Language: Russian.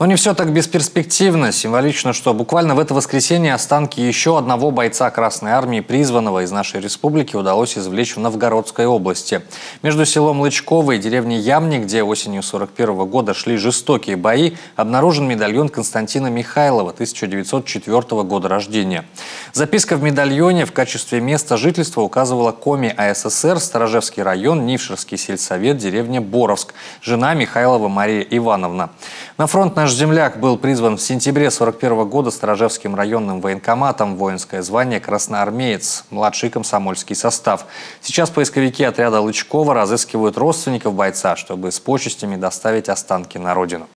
Но не все так бесперспективно. Символично, что буквально в это воскресенье останки еще одного бойца Красной Армии, призванного из нашей республики, удалось извлечь в Новгородской области. Между селом Лычково и деревней Ямни, где осенью 1941 года шли жестокие бои, обнаружен медальон Константина Михайлова, 1904 года рождения. Записка в медальоне в качестве места жительства указывала Коми АССР, Сторожевский район, Нившерский сельсовет, деревня Боровск, жена Михайлова Мария Ивановна. На фронт наш земляк был призван в сентябре 1941 года Сторожевским районным военкоматом, воинское звание красноармеец, младший комсомольский состав. Сейчас поисковики отряда Лычкова разыскивают родственников бойца, чтобы с почестями доставить останки на родину.